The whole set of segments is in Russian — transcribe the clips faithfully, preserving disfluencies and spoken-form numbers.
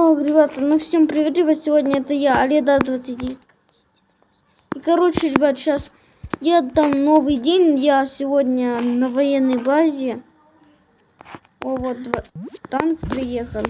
О, ребята, ну всем привет, ребят, сегодня это я, Алида двадцать девять. И, короче, ребят, сейчас я там новый день, я сегодня на военной базе. О, вот два... танк приехал.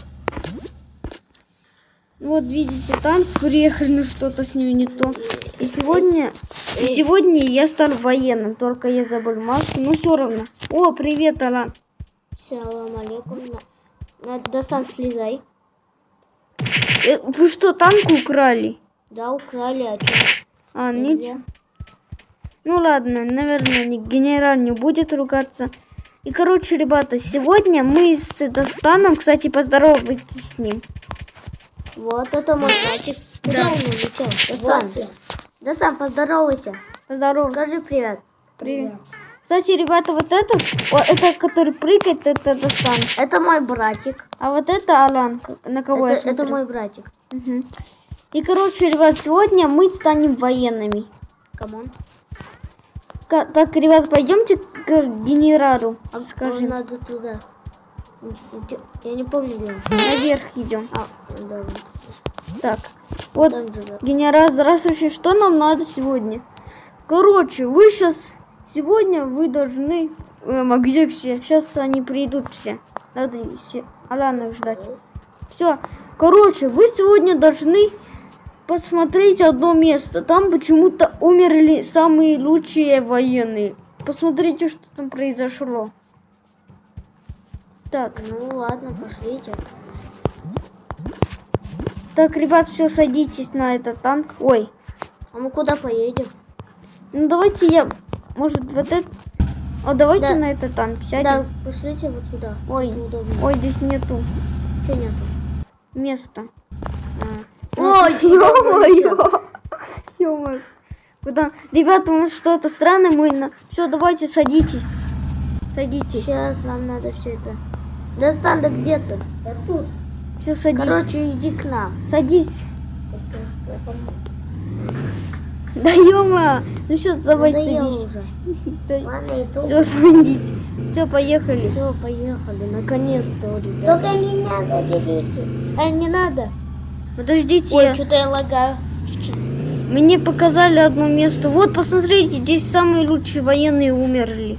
Вот, видите, танк приехал, но что-то с ним не то. И сегодня, и сегодня я стал военным, только я забыл маску, но все равно. О, привет, Алан. Салам алейкум. На, достань, слезай. Э, вы что, танк украли? Да, украли, а что? А, ничего. Ну ладно, наверное, генерал не будет ругаться. И, короче, ребята, сегодня мы с Достаном, кстати, поздоровайтесь с ним. Вот это мой мальчик. Куда он улетел? Достань. Вот. Достань, поздоровайся. Поздоровайся. Скажи привет. Привет. Кстати, ребята, вот это, это, который прыгает, это Достан. Это мой братик. А вот это Алан, на кого это, я смотрю. Это мой братик. Угу. И, короче, ребят, сегодня мы станем военными. Камон. Так, ребят, пойдемте к генералу. А скажем. Надо туда. Я не помню, где он. Наверх идем. А, да. Так, вот, генерал, здравствуйте, что нам надо сегодня? Короче, вы сейчас, сегодня вы должны, эм, а где все? Сейчас они придут все. Надо все, Алана ждать. Все, короче, вы сегодня должны посмотреть одно место. Там почему-то умерли самые лучшие военные. Посмотрите, что там произошло. Так. Ну ладно, пошлите. Так, ребят, все, садитесь на этот танк. Ой. А мы куда поедем? Ну давайте я, может, вот это... О, давайте да. на этот танк сядем. Да, пошлите вот сюда. Ой, ой, здесь нету. Что нету? Места. А. Ой, ё-моё. Ё-моё. Куда? Ребята, у нас что-то странное. Мы на... Все, давайте, садитесь. Садитесь. Сейчас нам надо все это. Достань, да где ты? Да тут. Все, садись. Короче, иди к нам. Садись. Да ё-моё. Ну что, давай ну, садись. Да. Все, садись. Все, поехали. Все, поехали. Наконец-то, ребята. Только меня заберите. А, не надо. Подождите. Ой, что-то я лагаю. Мне показали одно место. Вот, посмотрите, здесь самые лучшие военные умерли.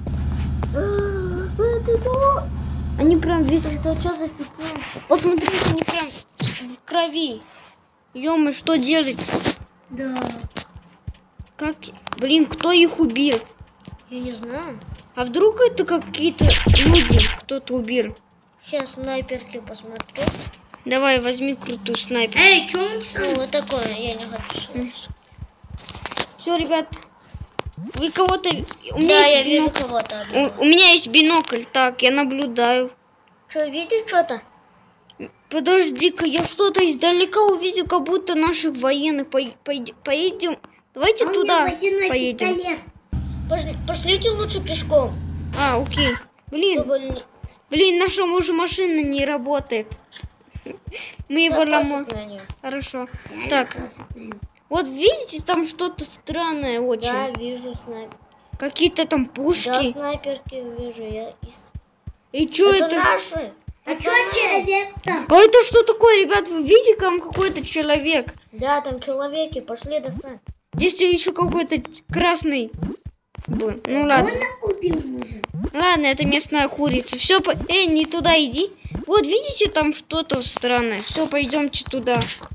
Они прям весь... Это что за фигня? Посмотрите, они прям в крови. Ё-моё, что делается? Да. Как? Блин, кто их убил? Я не знаю. А вдруг это какие-то люди кто-то убил? Сейчас снайперки посмотрю. Давай, возьми крутую снайперку. Эй, что он сам? Ну, вот такое, я не хочу. Все, ребят. Вы кого-то... У меня да, есть я бинокль. вижу кого-то. У, у меня есть бинокль. Так, я наблюдаю. Что, видишь что-то? Подожди-ка, я что-то издалека увидел, как будто наших военных. По, по, поедем. Давайте а туда поедем. Пошли, пошлите лучше пешком. А, окей. Блин, Чтобы... блин, наша уже машина не работает. Мы его ломаем. Хорошо. Так. Вот видите, там что-то странное очень. Да, вижу снайпер. Какие-то там пушки. Да, снайперки вижу я. И что это? Это наши. А что человек-то? А это что такое, ребят? Вы видите, там какой-то человек? Да, там человеки. Пошли достань. Здесь еще какой-то красный был. Ну ладно. Он убил мужа. Ладно, это местная курица. Все, по... Эй, не туда иди. Вот видите, там что-то странное. Все, пойдемте туда.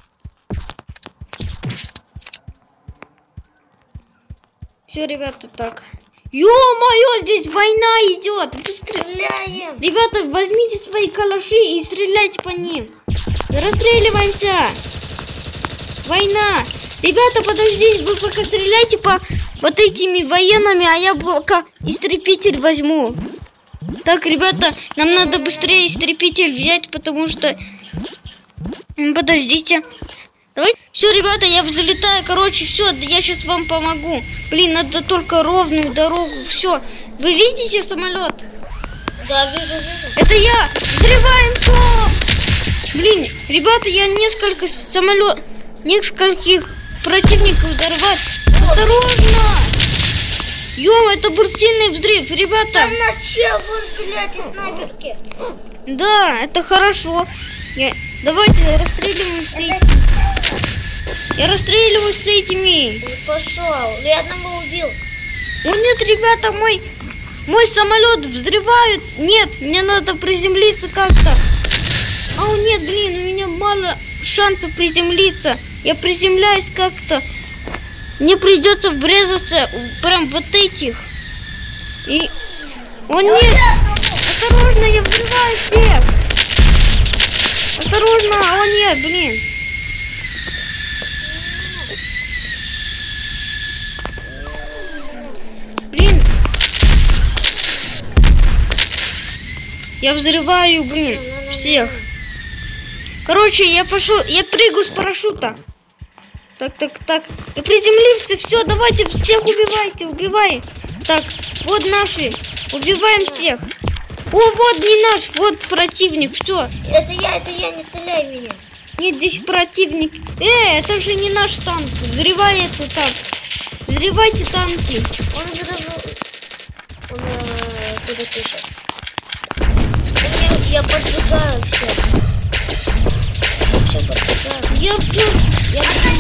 Все, ребята, так. Ё-моё, здесь война идет. Стреляем. Ребята, возьмите свои калаши и стреляйте по ним. Расстреливаемся. Война. Ребята, подождите, вы пока стреляйте по вот этими военными, а я пока истребитель возьму. Так, ребята, нам надо быстрее истребитель взять, потому что... Подождите. Давай. Все, ребята, я взлетаю. Короче, все, я сейчас вам помогу. Блин, надо только ровную дорогу. Все. Вы видите самолет? Да, вижу, вижу. Это я. Взрываем. Блин, ребята, я несколько самолет, нескольких противников взорвать. Осторожно. Ё, это был сильный взрыв, ребята. Там на чел будут стрелять из снайперки. Да, это хорошо. Я... Давайте расстреливаем с этими. Я расстреливаюсь с этими. Пошел. Я одного убил. О нет, ребята, мой мой самолет взрывают. Нет, мне надо приземлиться как-то. А о, нет, блин, у меня мало шансов приземлиться. Я приземляюсь как-то. Мне придется врезаться прям вот этих. И... О нет! Осторожно, я взрываю всех! Осторожно! О нет, блин! Блин! Я взрываю, блин, всех. Короче, я пошел, я прыгаю с парашюта. Так, так, так. Я приземлился, все, давайте всех убивайте, убивай. Так, вот наши. Убиваем всех. О, вот не наш, вот противник, все. Это я, это я, не стреляй в меня. Нет, здесь противник. Э, это же не наш танк. Взрывай это так. Взрывайте танки. Он взрывал. Он э, куда пишет. Я, я поджигаю все. Все поджигаю. Я все. Я...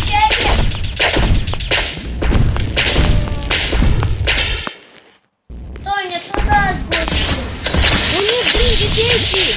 Тоня, туда отбудь. О нет, блин, дети.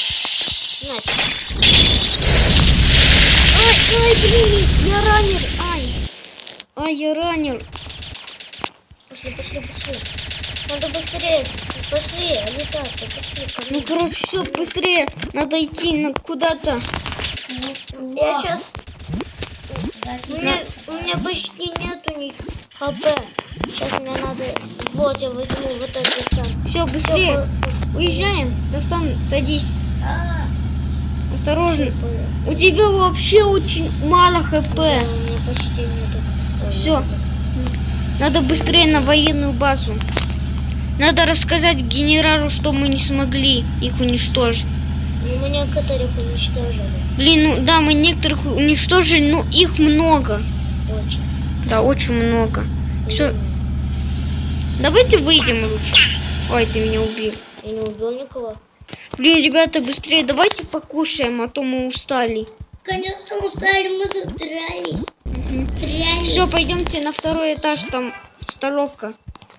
Ай, ай, блин, я ранен. Ай. Ай, я ранен. Пошли, пошли, пошли. Надо быстрее. Пошли, аллитарки, пошли. Пошли. Ну, короче, все, быстрее. Надо идти на куда-то. Я сейчас... У меня, у меня почти нету ни хп. Сейчас мне надо... Вот, я возьму вот этот там. Все, быстрее. Уезжаем. Достан, садись. Осторожно. У тебя вообще очень мало хп. Да, у меня почти нету. Все. Надо быстрее на военную базу. Надо рассказать генералу, что мы не смогли их уничтожить. Мы некоторых уничтожили. Блин, ну да, мы некоторых уничтожили, но их много. Очень. Да, очень много. Все. Давайте выйдем. Ой, ты меня убил. Я не убил никого. Блин, ребята, быстрее давайте покушаем, а то мы устали. Конечно, устали, мы застрялись. Угу. Стрялись. Все, пойдемте на второй этаж, там столовка.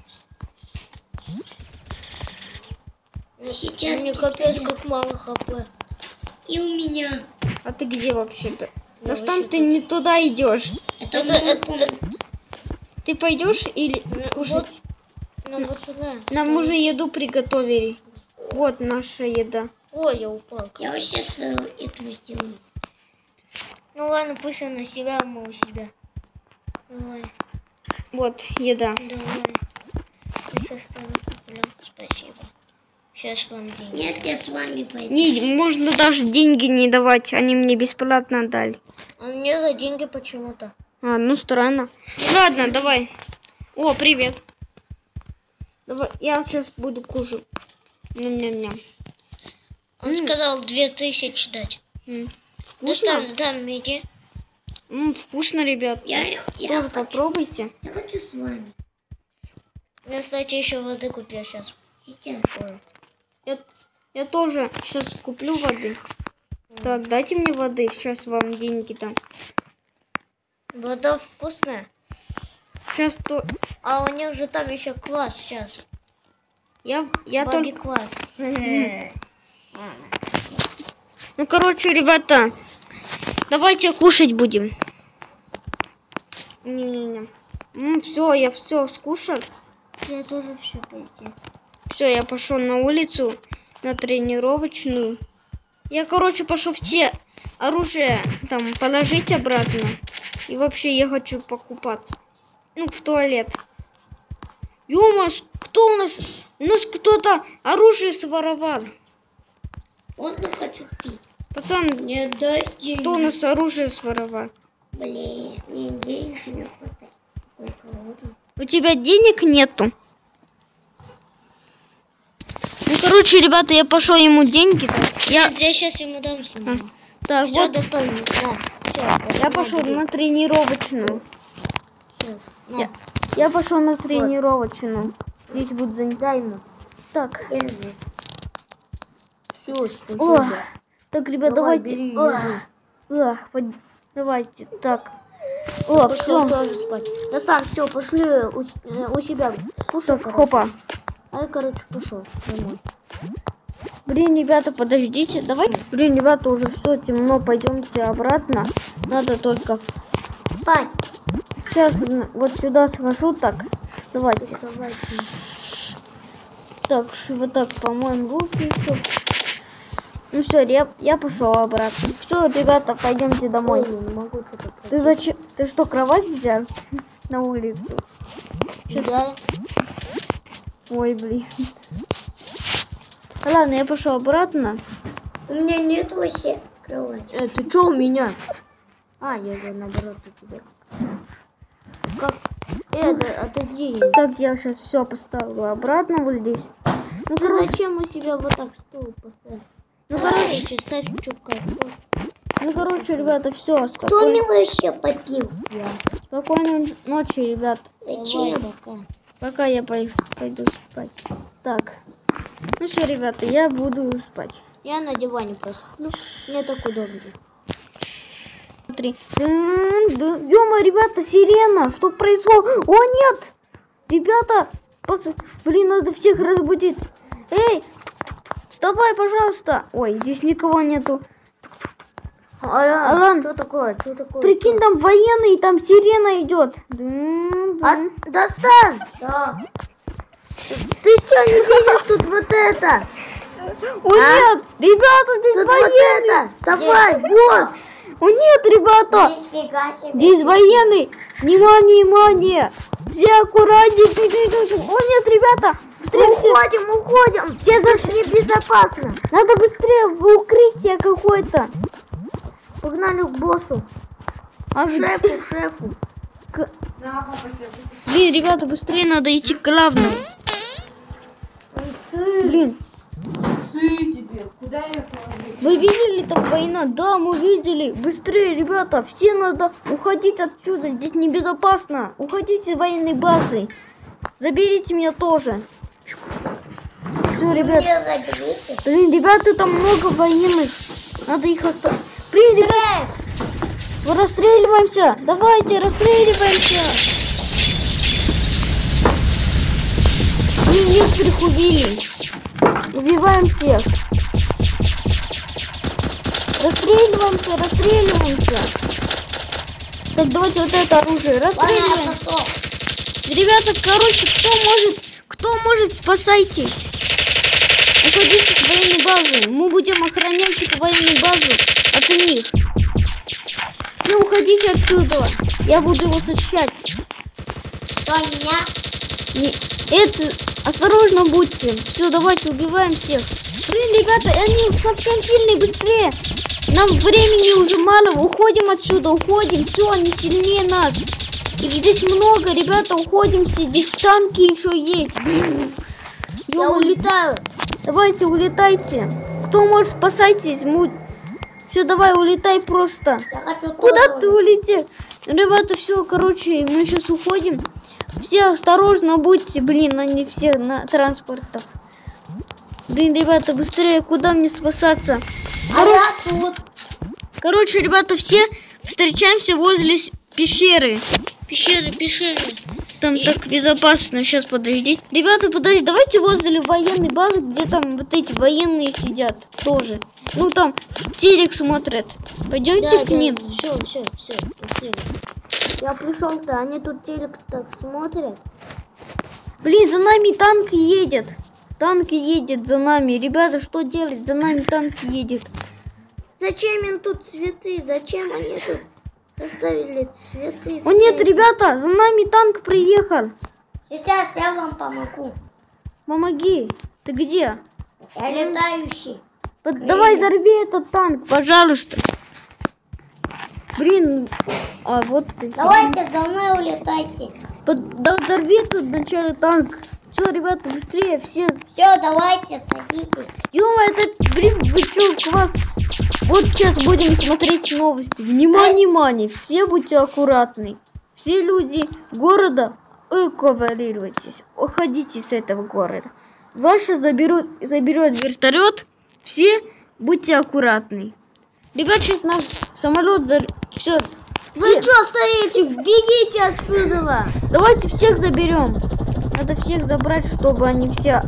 Сейчас мне капец как мало хп. И у меня. А ты где вообще-то? Я Да там вообще ты тут. не туда идешь. Это, Это, мой это, комнат. Ты пойдешь или Ну, кушать? вот, ну, вот сюда. Нам уже еду приготовили. Вот наша еда. Ой, я упал. Я вообще свою эту сделаю. Ну ладно, пусть она себя, а мы у себя. Давай, Вот еда. давай. Я сейчас там куплю. Спасибо. Сейчас вам деньги. Нет, я с вами пойду. Не, можно даже деньги не давать, они мне бесплатно дали. А мне за деньги почему-то. А, ну странно. Ладно, давай. О, привет. Давай, я сейчас буду кушать. Ням-ням-ням. Он М. сказал две тысячи дать. М. Достань, Вкусно? там иди. М, вкусно, ребят. Я, я, Тоже хочу, попробуйте. я хочу с вами. Я, кстати, еще воды купил сейчас. Сейчас. Я, я тоже сейчас куплю воды. Так, дайте мне воды, сейчас вам деньги дам. Вода вкусная. Сейчас то... А у них же там еще квас сейчас. Я, я Баби только... квас. Ну, короче, ребята, давайте кушать будем. Не-не-не. Все, я все скушал. Я тоже все пойти. Все, я пошел на улицу, на тренировочную. Я, короче, пошел все оружие там положить обратно. И вообще я хочу покупаться. Ну, в туалет. Ё-моё, кто у нас? У нас кто-то оружие своровал. Вот я хочу пить. Пацан, Не дай деньги. кто у нас оружие своровал? Блин, мне денег не хватает. Ой, кого-то. У тебя денег нету? Ну, короче, ребята, я пошел ему деньги дать. Я, Я сейчас ему дам самому. так, Все, вот, достань. На, все, я пошел на тренировочную. на. Я, я пошел на тренировочную. Здесь будет занято. Так. Все, О, Так, ребят, Давай, давайте. бери Ах, еду. ах, под- давайте. Так. О, Пошел все. тоже спать. Я сам все, пошли у, э, у себя. Кушай, Так, короче. хопа. А я, короче, пошел домой. Блин, ребята, подождите. Давай. Блин, ребята, уже все темно. Пойдемте обратно. Надо только Спать. сейчас вот сюда схожу. Так, давайте. Давайте. Так, вот так помоем руки еще. Ну все, я, я пошел обратно. Все, ребята, пойдемте домой. Ой, не могу что-то пройти. Ты зачем? Ты что, кровать взял на улицу? Сейчас. Да. Ой, блин. Ладно, я пошел обратно. У меня нет вообще кровати. Э, ты что у меня? А, я же наоборот у тебя. Как? Э, да, отойди. Так, я сейчас все поставила обратно вот здесь. Ну, Ты короче, зачем у себя вот так стул поставил? ну, короче, Короче, ставь чука. ну, короче, ребята, все, Кто спокойно. мне вообще попил? Я. Спокойной ночи, ребят. Зачем? Давай, пока. Пока я пой- пойду спать. Так. Ну все, ребята, я буду спать. Я на диване просто. Ну, мне так удобно. Смотри. Ё-моё, ребята, сирена! Что происходит? О, нет! Ребята! пац- Блин, надо всех разбудить. Эй! Вставай, пожалуйста! Ой, здесь никого нету. Алан, Алан, что такое? Что такое? прикинь, там военный, там сирена идет. А, достань! Что? Ты что, не видишь тут вот это? О, нет! Ребята, здесь Тут вот военный! это! Вставай, вот! О, нет, ребята! Нифига себе. Здесь военный! Внимание, внимание! Все аккуратнее! О, нет, ребята! Быстрее, Уходим, уходим! все зашли! Небезопасно! Надо быстрее в укрытие какое-то! Погнали к боссу! А, К шефу, к шефу! блин, ребята, быстрее надо идти к главному! Блин! Вы видели там война? Да, мы видели. Быстрее, ребята, все надо уходить отсюда. Здесь небезопасно. Уходите с военной базы. Заберите меня тоже. Все, ребят. Меня заберите. Блин, ребята, там много военных. Надо их оставить. Блин, ребят, мы расстреливаемся. Давайте, расстреливаемся. Блин, некоторых убили. Убиваем всех. Расстреливаемся, расстреливаемся. Так, давайте вот это оружие. Расстреливаемся. Понятно, Ребята, короче, кто может, кто может, спасайтесь. Уходите с военной базы. Мы будем охранять эту военную базу от них. Все, уходите отсюда. Я буду его защищать. Что, меня? Не, это, осторожно будьте. Все, давайте убиваем всех. Блин, ребята, они совсем сильные, быстрее. Нам времени уже мало. Уходим отсюда, уходим. Все, они сильнее нас. Их здесь много, ребята, уходим все. Здесь танки еще есть. Я Ё-моё. улетаю! Давайте, улетайте. Кто может, спасайтесь. Мы... Все, давай, улетай просто. Я хочу Куда тоже. ты улетел? Ребята, все, короче, мы сейчас уходим. Все осторожно будьте. Блин, они все на транспортах. Блин, ребята, быстрее, куда мне спасаться? А я тут. Короче, ребята, все встречаемся возле с- пещеры. Пещеры, пещеры. Там так безопасно. Сейчас, подождите. Ребята, подождите, давайте возле военной базы, где там вот эти военные сидят тоже. Ну, там телек смотрят. Пойдемте к ним. Все, все, все, пошли. Я пришел-то, они тут телек так смотрят. Блин, за нами танк едет. Танк едет за нами. Ребята, что делать? За нами танк едет. Зачем им тут цветы? Зачем они тут поставили цветы? О нет, ребята, за нами танк приехал. Сейчас я вам помогу. Помоги. Ты где? Я летающий. Под- Давай взорви этот танк, пожалуйста. Блин, а вот ты. Давайте за мной улетайте. Под- Да взорви тут вначале танк. Все, ребята, быстрее, все. Все, давайте, садитесь. Ё-моё, это, блин, вы чё, класс. Вот сейчас будем смотреть новости. Внимание, внимание, все будьте аккуратны. Все люди города, эвакуируйтесь. Уходите с этого города. Вас сейчас заберут, заберет вертолет. Все Будьте аккуратны. Ребят, сейчас нас самолет за... Все. Вы что стоите? Бегите отсюда! Давайте всех заберем. Надо всех забрать, чтобы они все...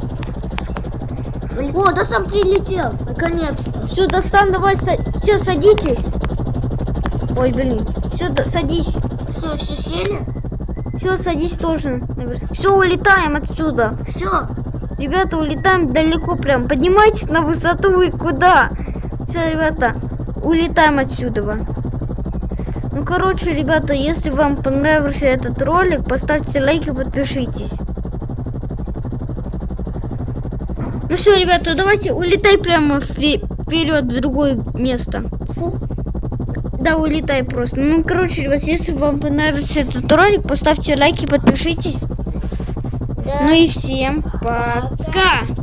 О, да сам прилетел, наконец-то. Все, Достан, давай, са... все, садитесь. Ой, блин. Все, садись. Все, все сели? Все, садись тоже. Все, улетаем отсюда. Все. Ребята, улетаем далеко прям. Поднимайтесь на высоту и куда? Все, ребята, улетаем отсюда. Ну, короче, ребята, если вам понравился этот ролик, поставьте лайк и подпишитесь. Ну все, ребята, давайте улетай прямо вперед в другое место. Да, улетай просто. Ну, короче, ребят, если вам понравился этот ролик, поставьте лайк и подпишитесь. Да. Ну и всем пока.